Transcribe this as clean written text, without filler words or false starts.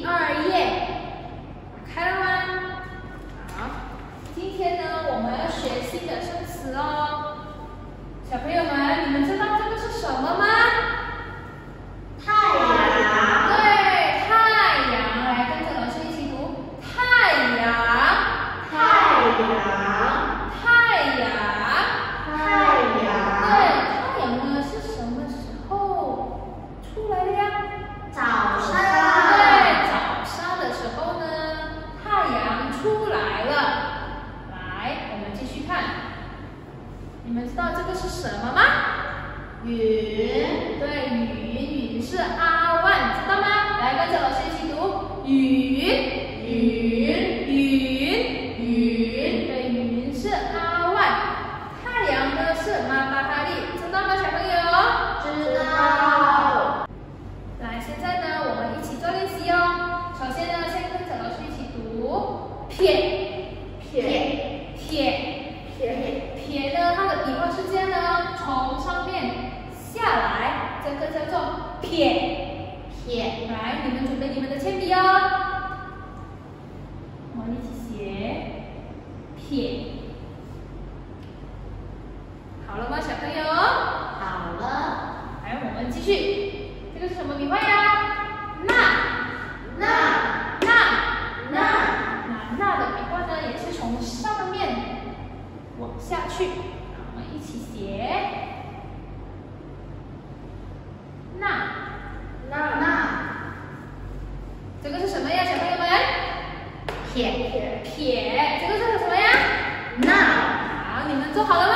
第2页，打开了吗？好，今天呢，我们要学新的生词哦。小朋友们，你们知道这个是什么吗？ 太阳。 对，太阳，来跟着老师一起读，太阳， 太阳。 太阳。 太阳。 对，太阳呢是什么时候出来的呀？ 早上。 对，早上的时候呢，太阳出来了。来，我们继续看，你们知道这个是什么吗？ 云。 对，云，云是阿万，知道吗？来，跟着老师一起读，云，云，云，云。对，云是阿万。 太阳呢是马巴哈利，知道吗，小朋友？ 知道。 来，现在呢，我们一起做练习哦。首先呢，先跟着老师一起读，撇， 撇， 撇， 撇， 撇呢，它的笔画是这样的哦，从上面下来，这个叫做撇， 撇。 来，你们准备你们的铅笔哦，我们一起写，撇。 好了吗，小朋友？ 好了。 来，我们继续。这个是什么笔画呀？捺，捺的笔画呢，也是从上面往下去。我们一起写。捺，这个是什么呀，小朋友们？撇，这个是什么呀？ 捺。 好，你们做好了吗？